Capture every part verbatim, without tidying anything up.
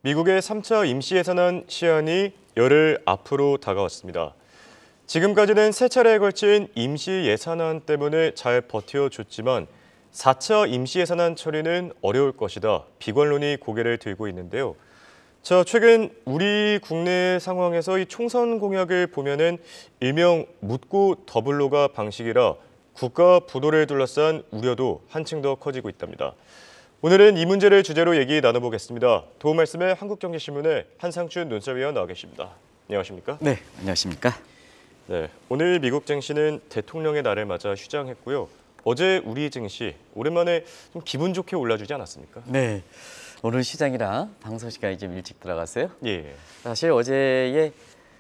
미국의 삼 차 임시예산안 시한이 열흘 앞으로 다가왔습니다. 지금까지는 세 차례에 걸친 임시예산안 때문에 잘 버텨줬지만 사 차 임시예산안 처리는 어려울 것이다. 비관론이 고개를 들고 있는데요. 자, 최근 우리 국내 상황에서 이 총선 공약을 보면은 일명 묻고 더블로가 방식이라 국가 부도를 둘러싼 우려도 한층 더 커지고 있답니다. 오늘은 이 문제를 주제로 얘기 나눠보겠습니다. 도움 말씀에 한국경제신문의 한상춘 논설위원 나와 계십니다. 안녕하십니까? 네, 안녕하십니까? 네, 오늘 미국 증시는 대통령의 날을 맞아 휴장했고요. 어제 우리 증시 오랜만에 좀 기분 좋게 올라주지 않았습니까? 네, 오늘 시장이라 방송 시간이 좀 일찍 들어갔어요. 예. 사실 어제에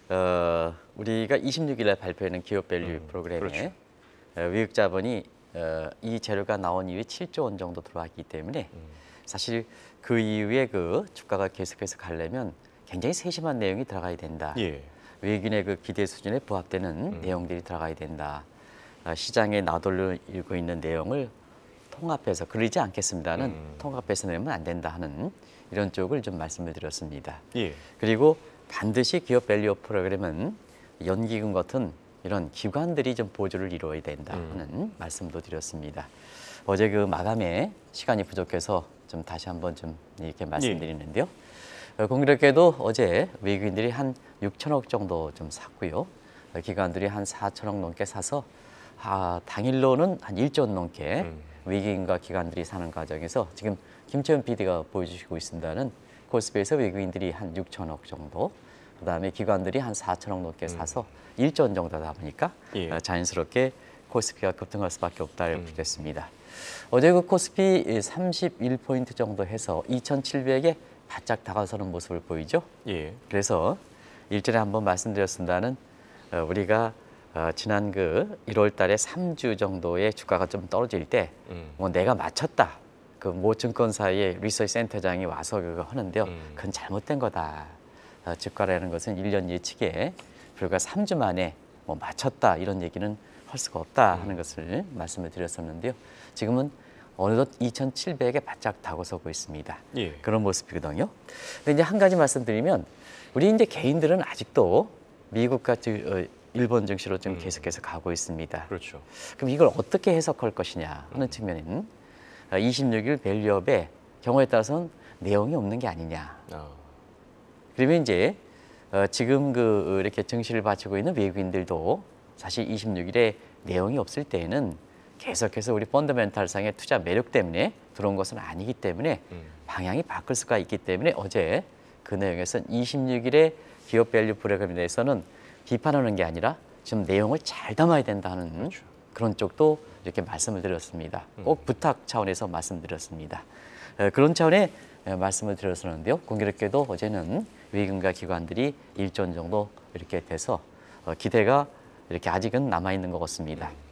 어, 우리가 이십육 일에 발표하는 기업 밸류 음, 프로그램에 그렇죠. 어, 외국 자본이 어, 이 재료가 나온 이후에 칠조 원 정도 들어왔기 때문에 음. 사실 그 이후에 그 주가가 계속해서 가려면 굉장히 세심한 내용이 들어가야 된다. 예. 외국인의 그 기대 수준에 부합되는 음. 내용들이 들어가야 된다. 아, 시장에 나돌고 있는 내용을 통합해서 그러지 않겠습니다는 음. 통합해서 내면 안 된다 하는 이런 쪽을 좀 말씀을 드렸습니다. 예. 그리고 반드시 기업 밸류 프로그램은 연기금 같은 이런 기관들이 좀 보조를 이루어야 된다 하는 음. 말씀도 드렸습니다. 어제 그 마감에 시간이 부족해서 좀 다시 한번 좀 이렇게 말씀드리는데요. 예. 공교롭게도 어제 외국인들이 한 육천억 정도 좀 샀고요. 기관들이 한 사천억 넘게 사서 아, 당일로는 한 일조 원 넘게 음. 외국인과 기관들이 사는 과정에서 지금 김채연 피디가 보여주시고 있습니다는 코스피에서 외국인들이 한 육천억 정도, 그다음에 기관들이 한 사천억 넘게 사서 음. 일조 원 정도다 보니까 예. 자연스럽게 코스피가 급등할 수밖에 없다고 음. 보겠습니다. 어제 그 코스피 삼십일 포인트 정도 해서 이천칠백에 바짝 다가서는 모습을 보이죠. 예. 그래서 일전에 한번 말씀드렸습니다는 우리가 어, 지난 그 일월 달에 삼 주 정도의 주가가 좀 떨어질 때, 음. 뭐 내가 맞췄다. 그 모 증권사의 리서치 센터장이 와서 그거 하는데요. 음. 그건 잘못된 거다. 어, 주가라는 것은 일 년 예측에 불과 삼 주 만에 뭐 맞췄다. 이런 얘기는 할 수가 없다 하는 음. 것을 말씀을 드렸었는데요. 지금은 어느덧 이천칠백에 바짝 다가서고 있습니다. 예. 그런 모습이거든요. 근데 이제 한 가지 말씀드리면 우리 이제 개인들은 아직도 미국과 어, 일본 증시로 좀 음. 계속해서 가고 있습니다. 그렇죠. 그럼 이걸 어떻게 해석할 것이냐 하는 음. 측면에는 이십육 일 밸류업의 경우에 따라서는 내용이 없는 게 아니냐. 아. 그러면 이제 어, 지금 그 이렇게 증시를 바치고 있는 외국인들도 사실 이십육 일에 내용이 없을 때에는 계속해서 우리 펀더멘탈상의 투자 매력 때문에 들어온 것은 아니기 때문에 음. 방향이 바뀔 수가 있기 때문에 어제 그 내용에서는 이십육 일에 기업 밸류 프로그램에 대해서는 비판하는 게 아니라 지금 내용을 잘 담아야 된다는 그렇죠. 그런 쪽도 이렇게 말씀을 드렸습니다. 꼭 음. 부탁 차원에서 말씀드렸습니다. 에, 그런 차원의 에, 말씀을 드렸었는데요. 공교롭게도 어제는 외국인과 기관들이 일조 원 정도 이렇게 돼서 어, 기대가 이렇게 아직은 남아있는 것 같습니다. 음.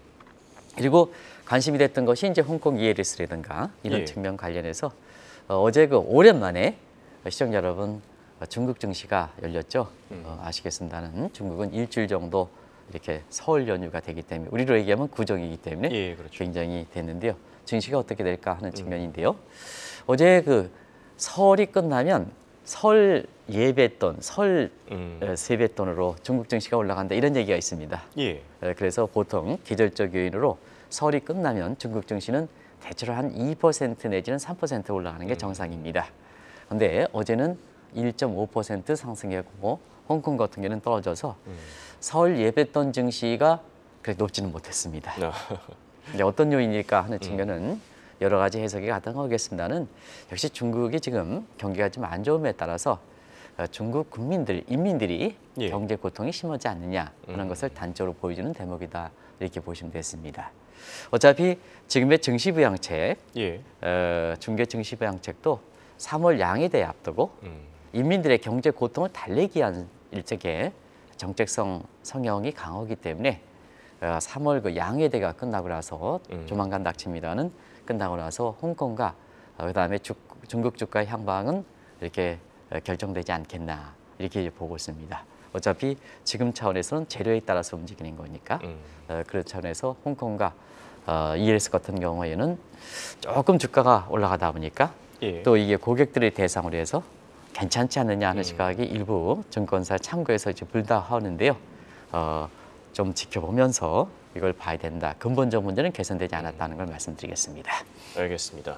그리고 관심이 됐던 것이 이제 홍콩 이엘에스라든가 이런 예. 측면 관련해서 어, 어제 그 오랜만에 시청자 여러분 중국 증시가 열렸죠. 음. 어, 아시겠습니다는 중국은 일주일 정도 이렇게 설 연휴가 되기 때문에 우리로 얘기하면 구정이기 때문에 예, 그렇죠. 굉장히 됐는데요. 증시가 어떻게 될까 하는 측면인데요. 음. 어제 그 설이 끝나면 설 예배돈, 설 음. 세뱃돈으로 중국 증시가 올라간다 이런 얘기가 있습니다. 예. 그래서 보통 계절적 요인으로 설이 끝나면 중국 증시는 대체로 한 이 퍼센트 내지는 삼 퍼센트 올라가는 게 음. 정상입니다. 그런데 어제는 일 점 오 퍼센트 상승했고 홍콩 같은 경우는 떨어져서 음. 설 예배돈 증시가 그렇게 높지는 못했습니다. 근데 어떤 요인일까 하는 측면은 음. 여러 가지 해석이 가능하겠습니다는 역시 중국이 지금 경기가 좀 안 좋음에 따라서 중국 국민들, 인민들이 예. 경제 고통이 심하지 않느냐 하는 음. 것을 단적으로 보여주는 대목이다 이렇게 보시면 되겠습니다. 어차피 지금의 증시부양책, 예. 어, 중개 증시부양책도 삼월 양회대에 앞두고 음. 인민들의 경제 고통을 달래기 위한 일종의 정책성 성향이 강하기 때문에 어, 삼월 그 양회대가 끝나고 나서 음. 조만간 닥칩니다는 끝나고 나서 홍콩과 어, 그다음에 주, 중국 주가의 향방은 이렇게 어, 결정되지 않겠나 이렇게 보고 있습니다. 어차피 지금 차원에서는 재료에 따라서 움직이는 거니까 음. 어, 그런 차원에서 홍콩과 어, 이엘에스 같은 경우에는 조금 주가가 올라가다 보니까 예. 또 이게 고객들의 대상으로 해서 괜찮지 않느냐 하는 음. 시각이 일부 증권사 참고해서 이제 불다하는데요. 어, 좀 지켜보면서 이걸 봐야 된다. 근본적 문제는 개선되지 않았다는 걸 말씀드리겠습니다. 알겠습니다.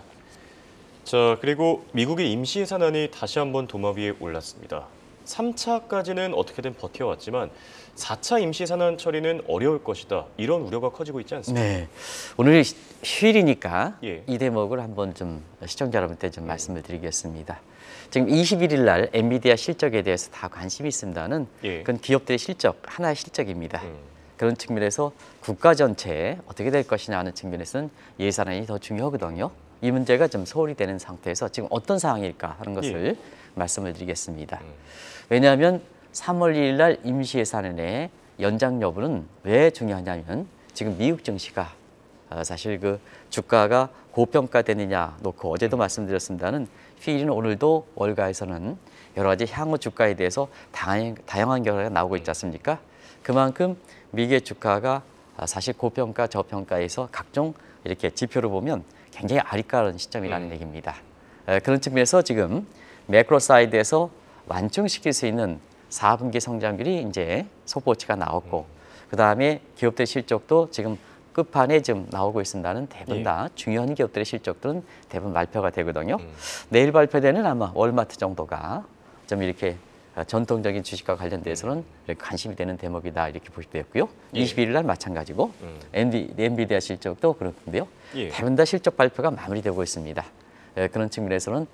자, 그리고 미국의 임시 예산안이 다시 한번 도마 위에 올랐습니다. 삼 차까지는 어떻게든 버텨왔지만 사 차 임시 예산안 처리는 어려울 것이다. 이런 우려가 커지고 있지 않습니까? 네, 오늘 휴일이니까 예. 이 대목을 한번 좀 시청자 여러분께 좀 말씀을 드리겠습니다. 지금 이십일 일 날 엔비디아 실적에 대해서 다 관심이 있습니다는 예. 그건 기업들의 실적, 하나의 실적입니다. 음. 그런 측면에서 국가 전체에 어떻게 될 것이냐 하는 측면에서는 예산안이 더 중요하거든요. 이 문제가 좀 소홀히 되는 상태에서 지금 어떤 상황일까 하는 것을 예. 말씀을 드리겠습니다. 음. 왜냐하면 삼월 일일 날 임시 예산안의 연장 여부는 왜 중요하냐면 지금 미국 증시가 어, 사실 그 주가가 고평가되느냐 놓고 어제도 말씀드렸습니다는 휴일인 오늘도 월가에서는 여러 가지 향후 주가에 대해서 다양, 다양한 결과가 나오고 있지 않습니까? 그만큼 미국의 주가가 사실 고평가 저평가에서 각종 이렇게 지표를 보면 굉장히 아리까는 시점이라는 음. 얘기입니다. 에, 그런 측면에서 지금 매크로 사이드에서 완충시킬 수 있는 사 분기 성장률이 이제 속보치가 나왔고 그 다음에 기업들 실적도 지금 끝판에 좀 나오고 있습니다는 대부분 다 중요한 기업들의 실적들은 대부분 발표가 되거든요. 음. 내일 발표되는 아마 월마트 정도가 좀 이렇게 전통적인 주식과 관련돼서는 이렇게 관심이 되는 대목이다 이렇게 보시면 되겠고요. 예. 이십일 일 날 마찬가지고 음. 엔비, 엔비디아 실적도 그렇는데요. 예. 대부분 다 실적 발표가 마무리되고 있습니다. 예, 그런 측면에서는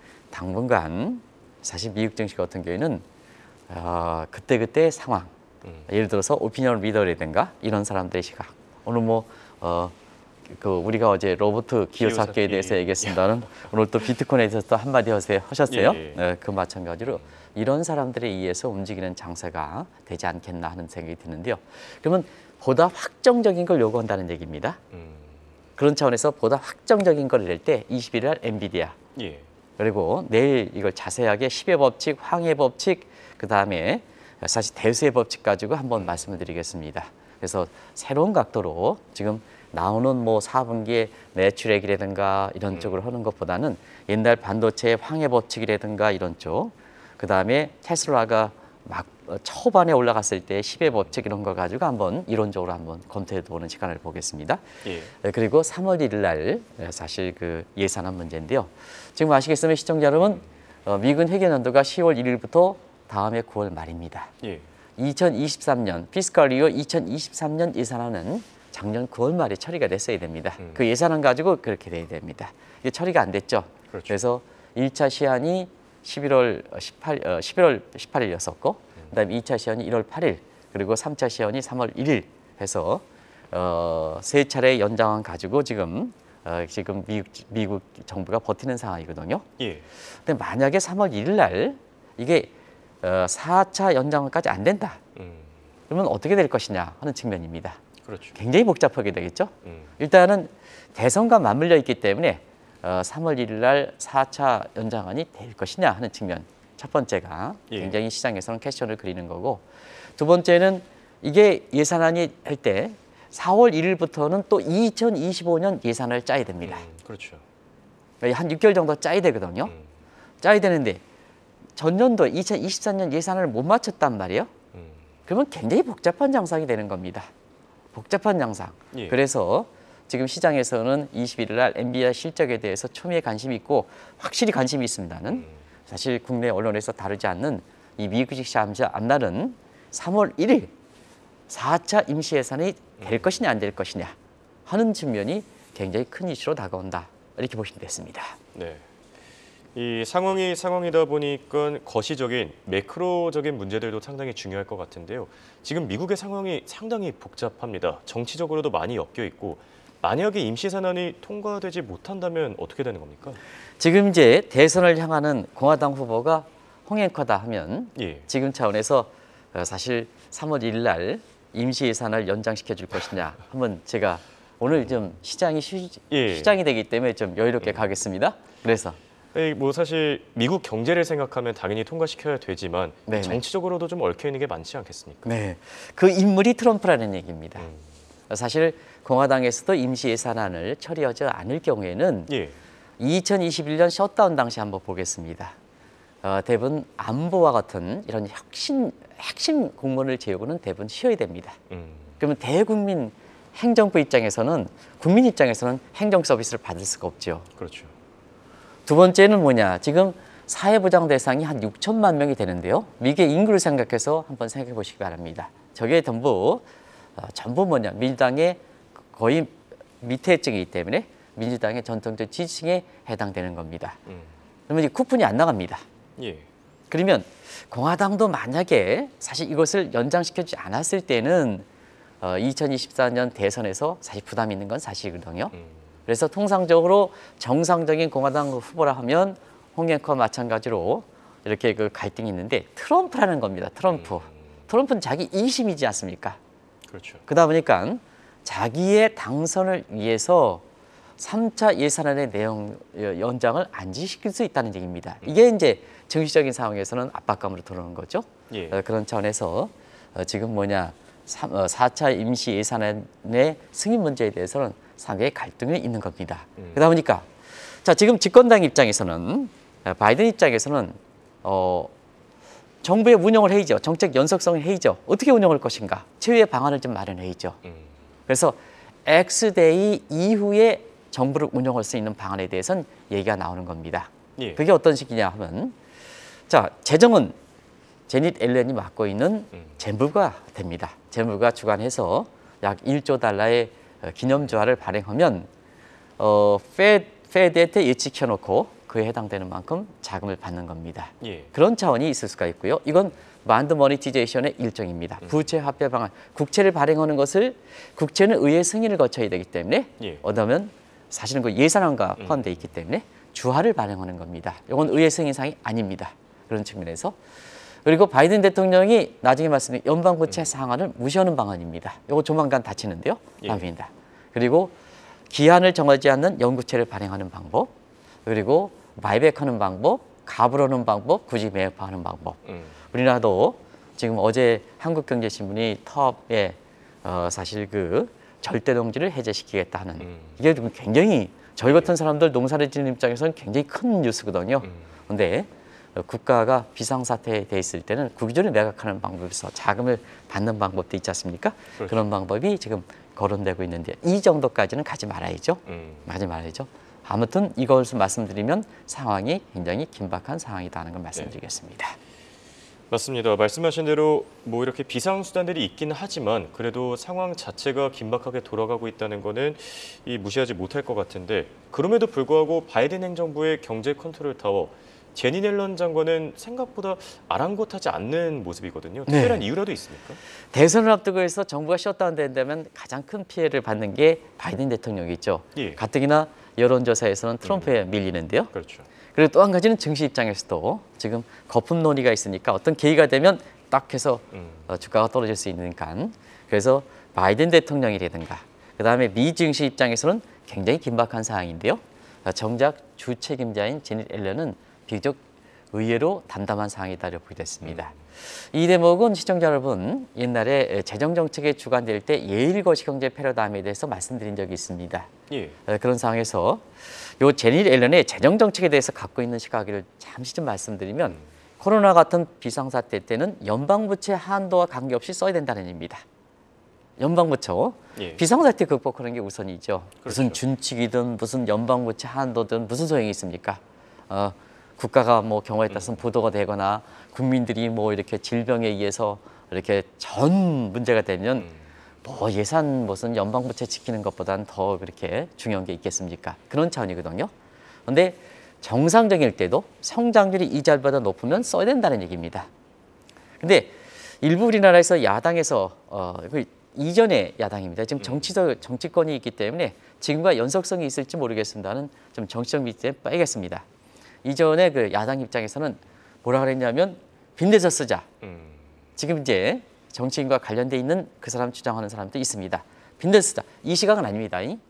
당분간 사실 미국 증시 같은 경우에는 어, 그때그때 상황, 음. 예를 들어서 오피니언 리더라든가 이런 사람들의 시각, 오늘 뭐 어, 그 우리가 어제 로버트 기요사키에 기요사키. 대해서 얘기했습니다는 오늘 또 비트코인에 대해서 또 한마디 하세요 하셨어요. 예, 예. 네, 그 마찬가지로 이런 사람들에 의해서 움직이는 장세가 되지 않겠나 하는 생각이 드는데요. 그러면 보다 확정적인 걸 요구한다는 얘기입니다. 음. 그런 차원에서 보다 확정적인 걸 낼 때 이십일 일 날 엔비디아 예. 그리고 내일 이걸 자세하게 십의 법칙, 황의 법칙, 그 다음에 사실 대수의 법칙 가지고 한번 말씀을 드리겠습니다. 그래서 새로운 각도로 지금 나오는 뭐 사 분기에 매출액이라든가 이런 음. 쪽으로 하는 것보다는 옛날 반도체의 황해 법칙이라든가 이런 쪽, 그 다음에 테슬라가 막 초반에 올라갔을 때 십의 법칙 이런 걸 가지고 한번 이론적으로 한번 검토해 보는 시간을 보겠습니다. 예. 네, 그리고 삼월 일일 날 사실 그 예산안 문제인데요. 지금 아시겠으면 시청자 여러분, 어, 미군 회계연도가 시월 일일부터 다음해 구월 말입니다. 예. 이천이십삼 년 피스컬 이어 이천이십삼 년 예산안은 작년 구월 말에 처리가 됐어야 됩니다. 음. 그 예산안 가지고 그렇게 돼야 됩니다. 이게 처리가 안 됐죠. 그렇죠. 그래서 일 차 시한이 십일월 십팔, 어, 십일월 십팔일이었었고, 그다음에 이 차 시한이 일월 팔일, 그리고 삼 차 시한이 삼월 일일 해서 어, 세 차례 연장안 가지고 지금 어, 지금 미국, 미국 정부가 버티는 상황이거든요. 예. 근데 만약에 삼월 일일 날 이게 어, 사 차 연장까지 안 된다. 음. 그러면 어떻게 될 것이냐 하는 측면입니다. 그렇죠. 굉장히 복잡하게 되겠죠. 음. 일단은 대선과 맞물려 있기 때문에 어, 삼월 일일 날 사 차 연장안이 될 것이냐 하는 측면. 첫 번째가 예. 굉장히 시장에서는 퀘션을 그리는 거고, 두 번째는 이게 예산안이 할 때 사월 일일부터는 또 이천이십오 년 예산을 짜야 됩니다. 음. 그렇죠. 한 육 개월 정도 짜야 되거든요. 음. 짜야 되는데 전년도 이천이십삼 년 예산을 못 맞췄단 말이에요. 음. 그러면 굉장히 복잡한 장상이 되는 겁니다. 복잡한 장상. 예. 그래서 지금 시장에서는 이십일 일 날 엔비디아 실적에 대해서 초미의 관심이 있고 확실히 관심이 있습니다는 음. 사실 국내 언론에서 다루지 않는 이 미국 주식 시장 앞날은 삼월 일일 사 차 임시 예산이 될 것이냐 안 될 것이냐 하는 측면이 굉장히 큰 이슈로 다가온다. 이렇게 보시면 됐습니다. 네. 이 상황이 상황이다 보니까 거시적인 매크로적인 문제들도 상당히 중요할 것 같은데요. 지금 미국의 상황이 상당히 복잡합니다. 정치적으로도 많이 엮여 있고 만약에 임시 예산안이 통과되지 못한다면 어떻게 되는 겁니까? 지금 이제 대선을 향하는 공화당 후보가 홍행커다 하면 예. 지금 차원에서 사실 삼월 일일 날 임시 예산을 연장시켜 줄 것이냐 한번 제가 오늘 좀 시장이 쉬, 예. 시장이 되기 때문에 좀 여유롭게 가겠습니다. 그래서 네, 뭐 사실 미국 경제를 생각하면 당연히 통과시켜야 되지만 네네. 정치적으로도 좀 얽혀 있는 게 많지 않겠습니까? 네, 그 인물이 트럼프라는 얘기입니다. 음. 사실 공화당에서도 임시 예산안을 처리하지 않을 경우에는 예. 이천이십일 년 셧다운 당시 한번 보겠습니다. 어, 대부분 안보와 같은 이런 혁신, 핵심 공무원을 재우고는 대부분 쉬어야 됩니다. 음. 그러면 대국민 행정부 입장에서는 국민 입장에서는 행정 서비스를 받을 수가 없죠. 그렇죠. 두 번째는 뭐냐? 지금 사회보장 대상이 한 육천만 명이 되는데요. 미국의 인구를 생각해서 한번 생각해 보시기 바랍니다. 저게 전부 어, 전부 뭐냐? 민주당의 거의 밑에 층이기 때문에 민주당의 전통적 지지층에 해당되는 겁니다. 음. 그러면 이제 쿠폰이 안 나갑니다. 예. 그러면 공화당도 만약에 사실 이것을 연장시켜주지 않았을 때는 어, 이천이십사 년 대선에서 사실 부담이 있는 건 사실이거든요. 음. 그래서 통상적으로 정상적인 공화당 후보라 하면 홍영표와 마찬가지로 이렇게 그 갈등이 있는데 트럼프라는 겁니다. 트럼프. 음. 트럼프는 자기 이심이지 않습니까? 그렇죠. 그러다 보니까 자기의 당선을 위해서 삼 차 예산안의 내용 연장을 안 지시킬 수 있다는 얘기입니다. 이게 이제 정치적인 상황에서는 압박감으로 들어오는 거죠. 예. 어, 그런 차원에서 어, 지금 뭐냐 사 차 임시 예산안의 승인 문제에 대해서는 상당히 갈등이 있는 겁니다. 음. 그러다 보니까 자 지금 집권당 입장에서는 어, 바이든 입장에서는 어, 정부의 운영을 해야죠. 정책 연속성을 해야죠. 어떻게 운영할 것인가 최후의 방안을 좀 마련해야죠. 음. 그래서 엑스데이 이후에 정부를 운영할 수 있는 방안에 대해서는 얘기가 나오는 겁니다. 예. 그게 어떤 식이냐 하면 자 재정은 제닛 옐런이 맡고 있는 음. 재무부가 됩니다. 재무부가 주관해서 약 일조 달러의 기념조화를 발행하면 어, 페, 페드한테 예측해놓고 그에 해당되는 만큼 자금을 받는 겁니다. 예. 그런 차원이 있을 수가 있고요. 이건 만드 머니티제이션의 일종입니다. 부채 화폐 방안, 국채를 발행하는 것을 국채는 의회 승인을 거쳐야 되기 때문에 예. 어쩌면 사실은 그 예산안과 포함되어 있기 때문에 주화를 발행하는 겁니다. 이건 의회 승인 사항이 아닙니다. 그런 측면에서 그리고 바이든 대통령이 나중에 말씀드린 연방부채 상한을 무시하는 방안입니다. 이거 조만간 다치는데요. 예. 방입니다. 그리고 기한을 정하지 않는 연구채를 발행하는 방법, 그리고 바이백하는 방법, 갑으로는 방법, 굳이 매입하는 방법. 음. 우리나라도 지금 어제 한국경제신문이 텁에 어, 사실 그 절대농지를 해제시키겠다 하는 음. 이게 좀 굉장히 저희 같은 사람들 농사를 짓는 입장에서는 굉장히 큰 뉴스거든요. 그런데 음. 국가가 비상사태에 돼 있을 때는 국유지를 매각하는 방법에서 자금을 받는 방법도 있지 않습니까? 그렇죠. 그런 방법이 지금 거론되고 있는데 이 정도까지는 가지 말아야죠. 음. 가지 말아야죠. 아무튼 이것을 말씀드리면 상황이 굉장히 긴박한 상황이라는 걸 말씀드리겠습니다. 맞습니다. 말씀하신 대로 뭐 이렇게 비상수단들이 있기는 하지만 그래도 상황 자체가 긴박하게 돌아가고 있다는 거는 이 무시하지 못할 것 같은데 그럼에도 불구하고 바이든 행정부의 경제 컨트롤 타워 제닛 옐런 장관은 생각보다 아랑곳하지 않는 모습이거든요. 특별한 네. 이유라도 있습니까? 대선을 앞두고 해서 정부가 셧다운 된다면 가장 큰 피해를 받는 게 바이든 대통령이죠. 예. 가뜩이나 여론조사에서는 트럼프에 밀리는데요. 그렇죠. 그리고 또 한 가지는 증시 입장에서도 지금 거품 논의가 있으니까 어떤 계기가 되면 딱 해서 음. 어, 주가가 떨어질 수 있으니까 그래서 바이든 대통령이라든가 그다음에 미 증시 입장에서는 굉장히 긴박한 상황인데요. 어, 정작 주책임자인 제닛 옐런은 비교적 의외로 담담한 상황이다 이렇게 보겠습니다. 이 대목은 시청자 여러분 옛날에 재정정책에 주관될 때 예일거시 경제 패러다임에 대해서 말씀드린 적이 있습니다. 예. 어, 그런 상황에서 요 제닛 옐런의 재정정책에 대해서 갖고 있는 시각을 잠시 좀 말씀드리면 코로나 같은 비상사태 때는 연방부채 한도와 관계없이 써야 된다는 얘기입니다. 연방부채 예. 비상사태 극복하는 게 우선이죠. 그렇죠. 무슨 준칙이든 무슨 연방부채 한도든 무슨 소용이 있습니까? 어, 국가가 뭐 경우에 따라서는 부도가 되거나 국민들이 뭐 이렇게 질병에 의해서 이렇게 전 문제가 되면 음. 뭐 예산 무슨 연방부채 지키는 것보다는 더 그렇게 중요한 게 있겠습니까? 그런 차원이거든요. 그런데 정상적일 때도 성장률이 이자율보다 높으면 써야 된다는 얘기입니다. 근데 일부 우리나라에서 야당에서 어, 그 이전의 야당입니다. 지금 정치적 정치권이 있기 때문에 지금과 연속성이 있을지 모르겠습니다는 좀 정치적 밑에 빼겠습니다. 이전에 그 야당 입장에서는 뭐라 그랬냐면 빈대서 쓰자. 음. 지금 이제 정치인과 관련돼 있는 그 사람 주장하는 사람도 있습니다. 빈대서 쓰자. 이 시각은 아닙니다. 음.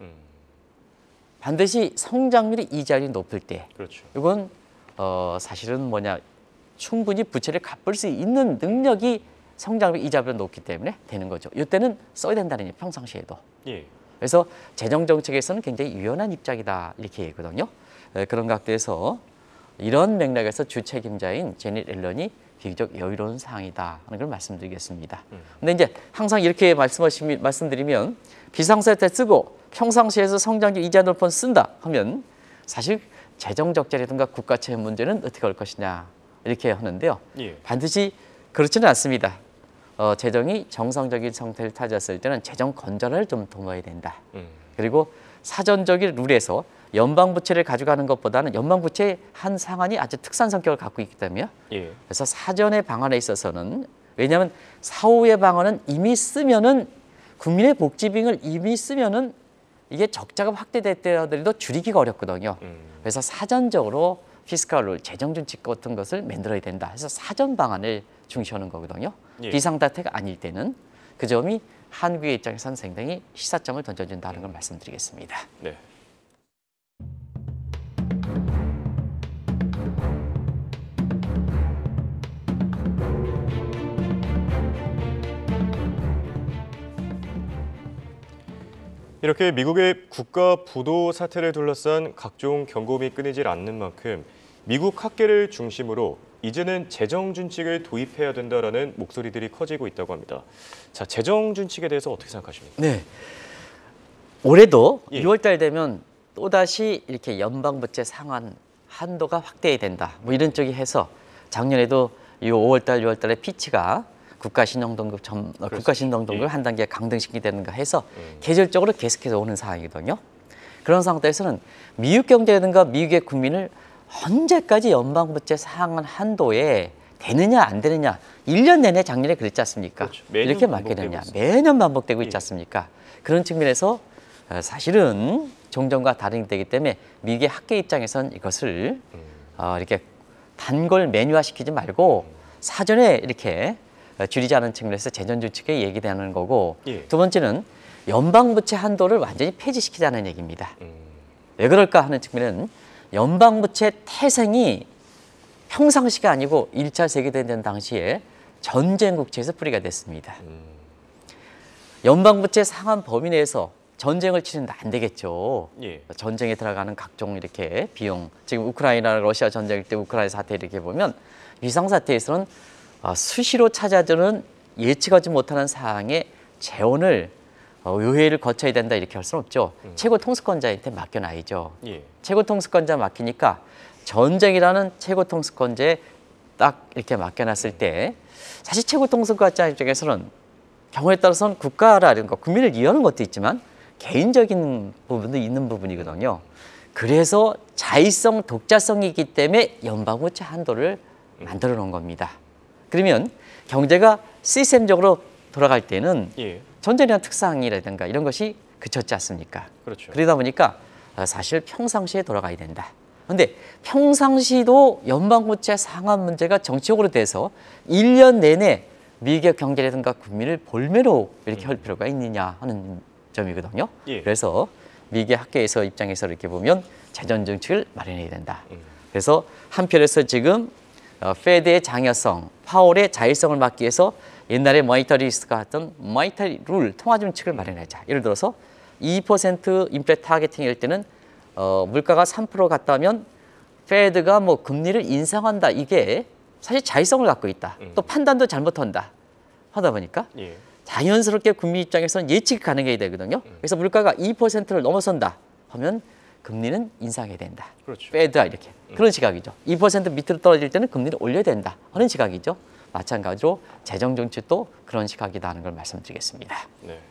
반드시 성장률이 이자율이 높을 때 그렇죠. 이건 어, 사실은 뭐냐 충분히 부채를 갚을 수 있는 능력이 성장률 이자율이 높기 때문에 되는 거죠. 이때는 써야 된다는 얘기 평상시에도. 예. 그래서 재정 정책에서는 굉장히 유연한 입장이다 이렇게 얘기거든요. 에, 그런 각도에서 이런 맥락에서 주 책임자인 제닛 옐런이 비교적 여유로운 상황이다 하는 걸 말씀드리겠습니다. 음. 근데 이제 항상 이렇게 말씀하시, 말씀드리면 비상사태 쓰고 평상시에서 성장기 이자 높은 쓴다 하면 사실 재정 적자라든가 국가 채무 문제는 어떻게 할 것이냐 이렇게 하는데요. 예. 반드시 그렇지는 않습니다. 어, 재정이 정상적인 상태를 찾았을 때는 재정 건전을 좀 도모해야 된다. 음. 그리고 사전적인 룰에서 연방부채를 가져가는 것보다는 연방부채의 한 상한이 아주 특수한 성격을 갖고 있기 때문에 예. 그래서 사전의 방안에 있어서는 왜냐하면 사후의 방안은 이미 쓰면은 국민의 복지비를 이미 쓰면은 이게 적자가 확대됐더라도 줄이기가 어렵거든요. 음. 그래서 사전적으로 피스칼 룰, 재정준칙 같은 것을 만들어야 된다. 그래서 사전 방안을 중시하는 거거든요. 예. 비상사태가 아닐 때는 그 점이 한국의 입장에서는 상당히 시사점을 던져준다는 걸 말씀드리겠습니다. 네. 이렇게 미국의 국가 부도 사태를 둘러싼 각종 경고음이 끊이질 않는 만큼 미국 학계를 중심으로 이제는 재정 준칙을 도입해야 된다라는 목소리들이 커지고 있다고 합니다. 자, 재정 준칙에 대해서 어떻게 생각하십니까? 네. 올해도 예. 유월 달 되면 또다시 이렇게 연방부채 상한 한도가 확대해야 된다. 뭐 이런 쪽이 해서 작년에도 이 오월 달, 유월 달에 피치가 국가신용등급 점, 어, 국가신용등급을 예. 한 단계 강등시키게 되는가 해서 음. 계절적으로 계속해서 오는 상황이거든요. 그런 상태에서는 미국 경제라든가 미국의 국민을 언제까지 연방부채 상한 한도에 되느냐 안 되느냐 일 년 내내 작년에 그랬지 않습니까? 그렇죠. 매년 이렇게 맞게 반복되고 되느냐 있습니다. 매년 반복되고 있지 예. 않습니까? 그런 측면에서 어, 사실은 종전과 다르기 되기 때문에 미국의 학계 입장에선 이것을 음. 어, 이렇게 단골 메뉴화시키지 말고 사전에 이렇게 어, 줄이지 않은 측면에서 재정준칙에 얘기되는 거고 예. 두 번째는 연방부채 한도를 완전히 폐지시키자는 얘기입니다. 음. 왜 그럴까 하는 측면은 연방부채 태생이 평상시가 아니고 일 차 세계대전 당시에 전쟁국채에서 뿌리가 됐습니다. 음. 연방부채 상한 범위 내에서 전쟁을 치는데 안 되겠죠. 예. 전쟁에 들어가는 각종 이렇게 비용, 지금 우크라이나 러시아 전쟁 때 우크라이나 사태 이렇게 보면 비상사태에서는 어, 수시로 찾아드는 예측하지 못하는 사항의 재원을 어, 의회를 거쳐야 된다 이렇게 할 수는 없죠. 음. 최고 통수권자한테 맡겨놔야죠. 예. 최고 통수권자 맡기니까 전쟁이라는 최고 통수권자에 딱 이렇게 맡겨놨을 때 사실 최고 통수권자 입장에서는 경우에 따라서는 국가라든가 국민을 이해하는 것도 있지만 개인적인 부분도 있는 부분이거든요. 그래서 자의성, 독자성이기 때문에 연방부채 한도를 만들어 놓은 겁니다. 그러면 경제가 시스템적으로 돌아갈 때는 예. 전쟁이라는 특성이라든가 이런 것이 그쳤지 않습니까? 그렇죠. 그러다 보니까 사실 평상시에 돌아가야 된다. 그런데 평상시도 연방부채 상한 문제가 정치적으로 돼서 일 년 내내 미국의 경제라든가 국민을 볼매로 이렇게 할 필요가 있느냐 하는 점이거든요. 예. 그래서 미국의 학계에서 입장에서 이렇게 보면 재정 정책을 마련해야 된다. 음. 그래서 한편에서 지금 어, 페드의 장여성, 파월의 자율성을 막기 위해서 옛날에 모니터리스트가 했던 모니터리 룰, 통화 준칙을 마련하자. 예를 들어서 이 퍼센트 인플레 타겟팅일 때는 어, 물가가 삼 퍼센트 갔다면 페드가 뭐 금리를 인상한다. 이게 사실 자율성을 갖고 있다. 음. 또 판단도 잘못한다. 하다 보니까 예. 자연스럽게 국민 입장에서는 예측이 가능해야 되거든요. 그래서 물가가 이 퍼센트를 넘어선다 하면 금리는 인상해야 된다. 그렇죠. 페드가 이렇게 그런 시각이죠. 이 퍼센트 밑으로 떨어질 때는 금리를 올려야 된다 하는 시각이죠. 마찬가지로 재정 정책도 그런 시각이다 하는 걸 말씀드리겠습니다. 네.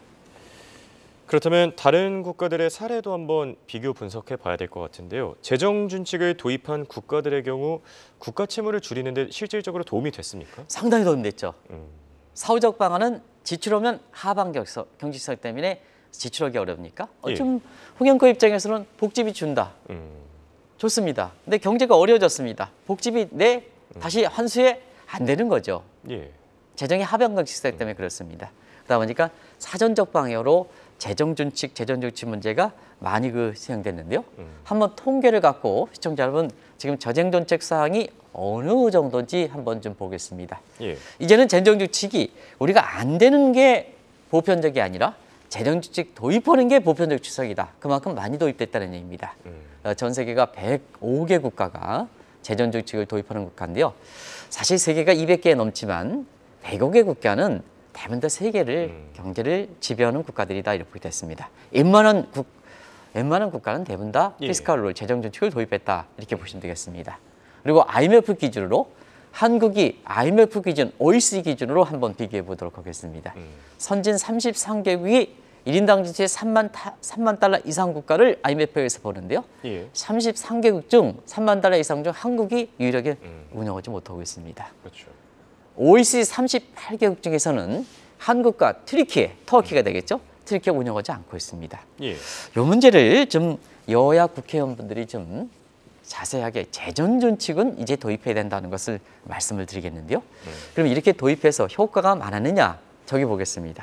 그렇다면 다른 국가들의 사례도 한번 비교 분석해 봐야 될 것 같은데요. 재정 준칙을 도입한 국가들의 경우 국가 채무를 줄이는 데 실질적으로 도움이 됐습니까? 상당히 도움됐죠. 음. 사후적 방안은 지출하면 하방 경직성 때문에 지출하기 어렵니까? 어, 예. 좀 홍영표 입장에서는 복지비 준다. 음. 좋습니다. 근데 경제가 어려워졌습니다. 복지비 내 다시 환수에 안 되는 거죠. 예. 재정의 하방경직성 때문에 그렇습니다. 그러다 보니까 사전적 방향으로 재정준칙, 재정정책 문제가 많이 그 시행됐는데요. 음. 한번 통계를 갖고 시청자 여러분 지금 재정정책 사항이 어느 정도인지 한번 좀 보겠습니다. 예. 이제는 재정정책이 우리가 안 되는 게 보편적이 아니라 재정정책 도입하는 게 보편적 추석이다. 그만큼 많이 도입됐다는 얘기입니다. 음. 어, 전 세계가 백오 개 국가가 재정 정책을 도입하는 국가인데요. 사실 세계가 이백 개 넘지만 백여 개 국가는 대부분 다 세계를 음. 경제를 지배하는 국가들이다 이렇게 됐습니다. 웬만한 국 웬만한 국가는 대부분 다 예. 피스칼 룰, 재정 정책을 도입했다 이렇게 보시면 되겠습니다. 그리고 아이엠에프 기준으로 한국이 아이엠에프 기준, 오이시디 기준으로 한번 비교해 보도록 하겠습니다. 음. 선진 삼십삼 개국이 일 인당 지출의 삼만, 삼만 달러 이상 국가를 아이엠에프에서 보는데요. 예. 삼십삼 개국 중 삼만 달러 이상 중 한국이 유일하게 음. 운영하지 못하고 있습니다. 그렇죠. 오이시디 삼십팔 개국 중에서는 한국과 트리키에, 터키가 되겠죠? 트리키가 운영하지 않고 있습니다. 예. 이 문제를 좀 여야 국회의원분들이 좀 자세하게 재정 정책은 이제 도입해야 된다는 것을 말씀을 드리겠는데요. 음. 그럼 이렇게 도입해서 효과가 많았느냐? 저기 보겠습니다.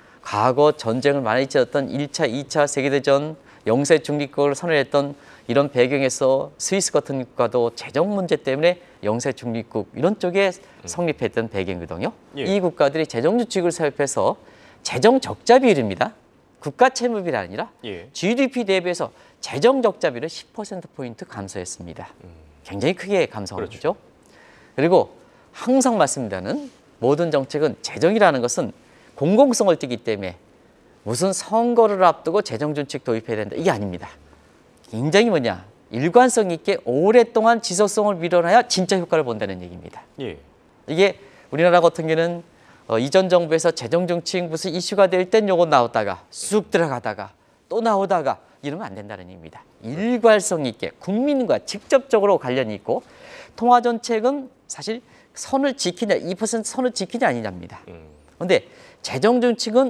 과거 전쟁을 많이 치렀던 일 차, 이 차 세계대전, 영세 중립국을 선언했던 이런 배경에서 스위스 같은 국가도 재정 문제 때문에 영세 중립국 이런 쪽에 성립했던 배경이거든요. 예. 이 국가들이 재정 정책을 사용해서 재정 적자 비율입니다. 국가 채무 비율이 아니라 예. 지디피 대비해서 재정 적자 비율을 십 퍼센트 포인트 감소했습니다. 굉장히 크게 감소한 그렇죠. 거죠. 그리고 항상 말씀드리는 모든 정책은 재정이라는 것은 공공성을 띠기 때문에 무슨 선거를 앞두고 재정 정책 도입해야 된다 이게 아닙니다. 굉장히 뭐냐 일관성 있게 오랫동안 지속성을 밀어놔야 진짜 효과를 본다는 얘기입니다. 예. 이게 우리나라 같은 경우는 어, 이전 정부에서 재정 정책 무슨 이슈가 될 땐 요거 나오다가 쑥 들어가다가 또 나오다가 이러면 안 된다는 얘기입니다. 일관성 있게 국민과 직접적으로 관련이 있고 통화 정책은 사실 선을 지키냐 이 퍼센트 선을 지키냐 아니냐입니다. 그런데 음. 재정 정책은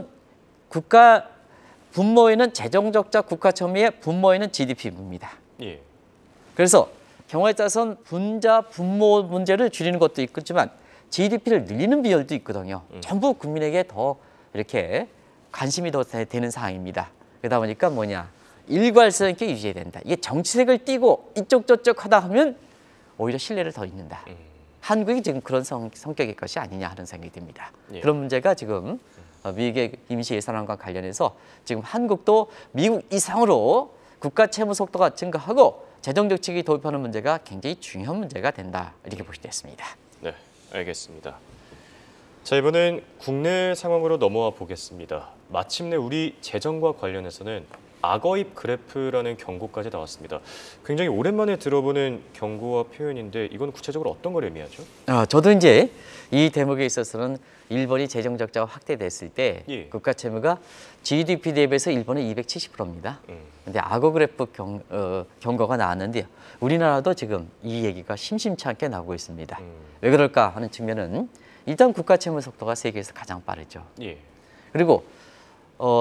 국가 분모에는 재정 적자 국가 첨예의 분모에는 지디피입니다. 예. 그래서 경우에 따라서는 분자 분모 문제를 줄이는 것도 있겠지만 지디피를 늘리는 비율도 있거든요. 음. 전부 국민에게 더 이렇게 관심이 더 되는 상황입니다. 그러다 보니까 뭐냐 일관성 있게 유지해야 된다. 이게 정치색을 띠고 이쪽 저쪽 하다 하면 오히려 신뢰를 더 잃는다. 음. 한국이 지금 그런 성, 성격의 것이 아니냐 하는 생각이 듭니다. 예. 그런 문제가 지금 어, 미국의 임시 예산안과 관련해서 지금 한국도 미국 이상으로 국가 채무 속도가 증가하고 재정 정책이 도입하는 문제가 굉장히 중요한 문제가 된다 이렇게 보시면 됐습니다. 네, 알겠습니다. 자, 이번엔 국내 상황으로 넘어와 보겠습니다. 마침내 우리 재정과 관련해서는 악어입 그래프라는 경고까지 나왔습니다. 굉장히 오랜만에 들어보는 경고와 표현인데 이건 구체적으로 어떤 걸 의미하죠? 아, 저도 이제 이 대목에 있어서는 일본이 재정 적자가 확대됐을 때 예. 국가 채무가 지디피 대비해서 일본은 이백칠십 퍼센트입니다. 음. 근데 악어 그래프 경, 어, 경고가 나왔는데 우리나라도 지금 이 얘기가 심심치 않게 나오고 있습니다. 음. 왜 그럴까 하는 측면은 일단 국가 채무 속도가 세계에서 가장 빠르죠. 예. 그리고 어,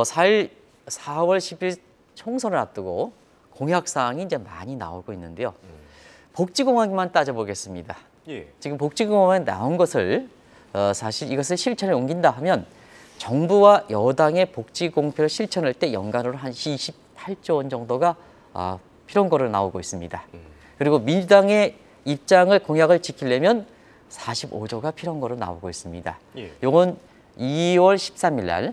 사월 십일 총선을 앞두고 공약 사항이 이제 많이 나오고 있는데요. 음. 복지공약만 따져보겠습니다. 예. 지금 복지공약에 나온 것을 어, 사실 이것을 실천에 옮긴다 하면 정부와 여당의 복지 공표를 실천할 때 연간으로 한 이십팔조 원 정도가 어, 필요한 거로 나오고 있습니다. 음. 그리고 민주당의 입장을 공약을 지키려면 사십오조가 필요한 거로 나오고 있습니다. 예. 요건 이월 십삼일 날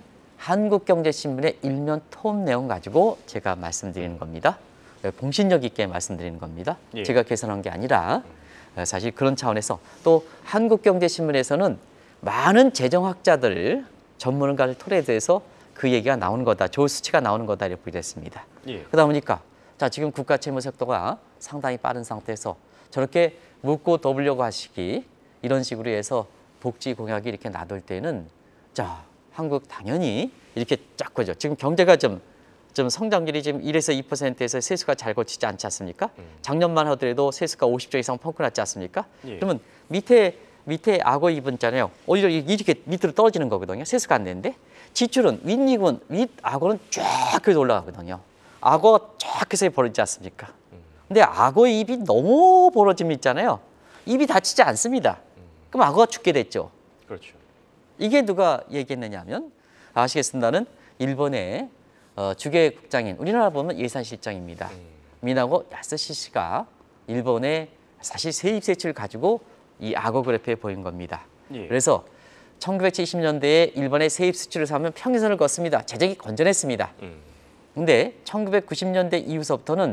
한국경제신문의 일면 토론 내용 가지고 제가 말씀드리는 겁니다. 공신력 있게 말씀드리는 겁니다. 예. 제가 계산한 게 아니라 사실 그런 차원에서 또 한국경제신문에서는 많은 재정학자들, 전문가를 토대해서 그 얘기가 나오는 거다, 조 수치가 나오는 거다 이렇게 됐습니다. 예. 그러다 보니까 자 지금 국가 채무 속도가 상당히 빠른 상태에서 저렇게 묻고 더블려고 하시기 이런 식으로 해서 복지 공약이 이렇게 나돌 때는 자 한국 당연히 이렇게 쫙 거죠. 지금 경제가 좀, 좀 성장률이 지금 일에서 이 퍼센트에서 세수가 잘 거치지 않지 않습니까? 음. 작년만 하더라도 세수가 오십조 이상 펑크 났지 않습니까? 예. 그러면 밑에 밑에 악어 입은 있잖아요. 오히려 이렇게 밑으로 떨어지는 거거든요. 세수가 안 되는데 지출은 윗입은 윗 악어는 쫙 그래서 올라가거든요. 악어가 쫙 해서 벌어지지 않습니까? 근데 악어 입이 너무 벌어짐 있잖아요. 입이 다치지 않습니다. 그럼 악어가 죽게 됐죠. 그렇죠. 이게 누가 얘기했느냐 하면 아시겠습니다는 일본의 어, 주계국장인 우리나라 보면 예산실장입니다. 음. 미나고 야스시시가 일본의 사실 세입세출을 가지고 이 악어 그래프에 보인 겁니다. 예. 그래서 천구백칠십 년대에 일본의 세입수출을 사면 평균선을 걷습니다. 재정이 건전했습니다. 음. 근데 천구백구십 년대 이후서부터는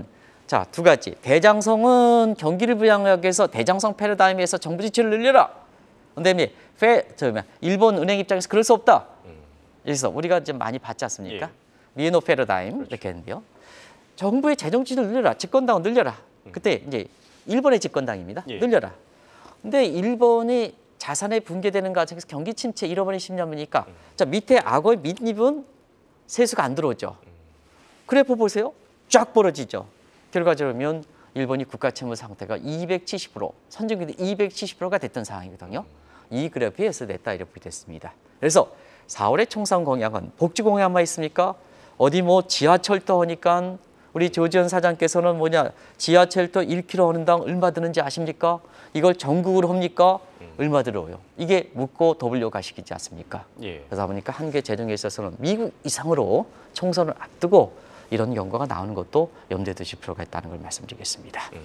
자, 두 가지. 대장성은 경기를 부양하기 위해서 대장성 패러다임에서 정부 지출을 늘려라. 그다음에 페, 저 뭐야, 일본 은행 입장에서 그럴 수 없다. 그래서 우리가 좀 많이 봤지 않습니까? 예. 미에노 패러다임 그렇죠. 이렇게 했는데요. 정부의 재정 지출을 늘려라. 집권당은 늘려라. 그때 이제 일본의 집권당입니다. 예. 늘려라. 근데 일본이 자산이 붕괴되는 과정에서 경기 침체 잃어버린 십 년 보니까 음. 자, 밑에 악어의 밑입은 세수가 안 들어오죠. 그래프 보세요. 쫙 벌어지죠. 결과적으로 보면 일본이 국가 채무 상태가 이백칠십 퍼센트, 선진국이 이백칠십 퍼센트가 됐던 상황이거든요. 이 그래프에서 냈다 이렇게 됐습니다. 그래서 사월의 총선 공약은 복지 공약만 있습니까? 어디 뭐 지하철도 하니까 우리 조지현 사장께서는 뭐냐, 지하철도 일 킬로미터 하는 당 얼마 드는지 아십니까? 이걸 전국으로 합니까? 얼마 들어요? 이게 묻고 더블유 가식이지 않습니까? 예. 그러다 보니까 한국의 재정에 있어서는 미국 이상으로 총선을 앞두고 이런 경과가 나오는 것도 염두에 두실 필요가 있다는 걸 말씀드리겠습니다. 음.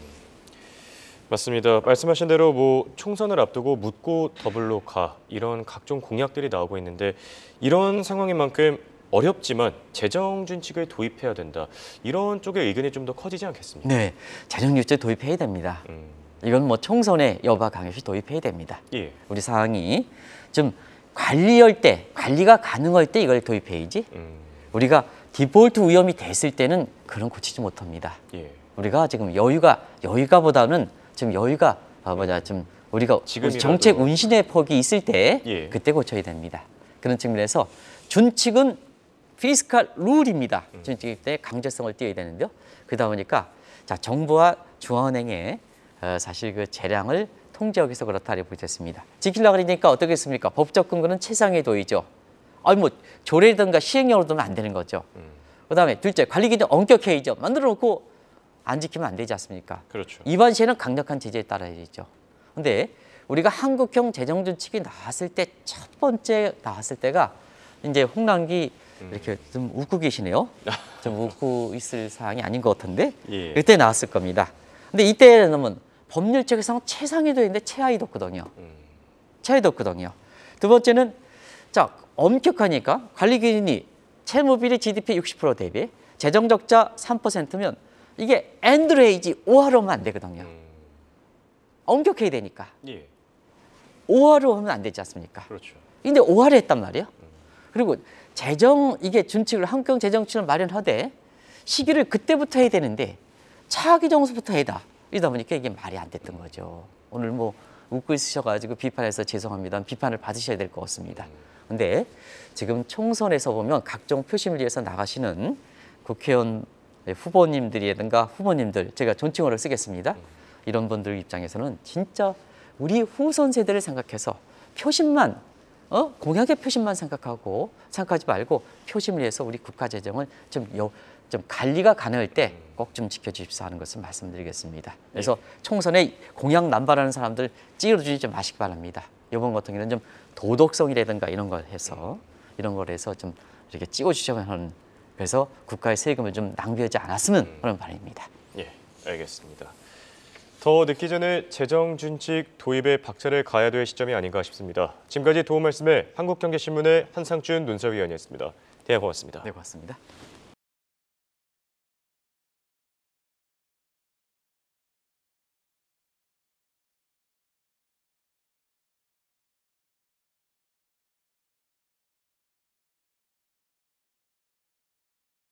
맞습니다. 말씀하신 대로 뭐 총선을 앞두고 묻고 더블로 가 이런 각종 공약들이 나오고 있는데 이런 상황인 만큼 어렵지만 재정 준칙을 도입해야 된다. 이런 쪽의 의견이 좀 더 커지지 않겠습니까? 네, 재정 유제 도입해야 됩니다. 음. 이건 뭐 총선에 여바 강요시 도입해야 됩니다. 예. 우리 상황이 좀 관리할 때, 관리가 가능할 때 이걸 도입해야지. 음. 우리가 디폴트 위험이 됐을 때는 그런 고치지 못합니다. 예. 우리가 지금 여유가 여유가보다는 지금 여유가 아, 뭐냐 좀 우리가 지금이라도. 정책 운신의 폭이 있을 때 예. 그때 고쳐야 됩니다. 그런 측면에서 준칙은 피스칼 룰입니다. 음. 준칙 때 강제성을 띄어야 되는데요. 그러다 보니까 자 정부와 중앙은행의 어, 사실 그 재량을 통제하기 위해서 그렇다 이렇게 보겠습니다. 지키려고 그러니까 어떻겠습니까? 법적 근거는 최상의 도의죠. 아니 뭐 조례든가 시행령으로 두면 안 되는 거죠. 음. 그다음에 둘째 관리 기준 엄격해야죠. 만들어 놓고 안 지키면 안 되지 않습니까? 그렇죠. 위반 시에는 강력한 제재에 따라야죠. 근데 우리가 한국형 재정 준칙이 나왔을 때 첫 번째 나왔을 때가 이제 홍남기 음. 이렇게 좀 웃고 계시네요. 좀 웃고 있을 사항이 아닌 것 같은데 예. 그때 나왔을 겁니다. 근데 이때는 법률적에서는 최상위도 있는데 최하위도 없거든요. 음. 최하위도 없거든요. 두 번째는 자 엄격하니까 관리 기준이 채무 비리 지디피 육십 퍼센트 대비 재정 적자 삼 퍼센트면 이게 엔드레이지 오하로 하면 안 되거든요. 음. 엄격해야 되니까. 예. 오하로 하면 안 되지 않습니까? 그렇죠. 근데 오하로 했단 말이에요. 그리고 재정 이게 준칙을 한국형 재정칙을 마련하되 시기를 그때부터 해야 되는데 차기 정수부터 해다. 이러다 보니까 이게 말이 안 됐던 거죠. 오늘 뭐 웃고 있으셔가지고 비판해서 죄송합니다. 비판을 받으셔야 될 것 같습니다. 근데 지금 총선에서 보면 각종 표심을 위해서 나가시는 국회의원 후보님들이라든가 후보님들 제가 존칭어를 쓰겠습니다. 이런 분들 입장에서는 진짜 우리 후손 세대를 생각해서 표심만 어? 공약의 표심만 생각하고 생각하지 말고 표심을 위해서 우리 국가 재정을 좀, 여, 좀 관리가 가능할 때 꼭 좀 지켜주십사 하는 것을 말씀드리겠습니다. 그래서 총선에 공약 남발하는 사람들 찌르주지 마시기 바랍니다. 이번 같은 경우는 좀 도덕성이라든가 이런 걸 해서 이런 걸 해서 좀 이렇게 찍어주셔야 하는 그래서 국가의 세금을 좀 낭비하지 않았으면 하는 바람입니다. 예, 알겠습니다. 더 늦기 전에 재정 준칙 도입에 박차를 가야 될 시점이 아닌가 싶습니다. 지금까지 도움 말씀에 한국경제신문의 한상준 논설위원이었습니다. 대화 고맙습니다. 네, 고맙습니다.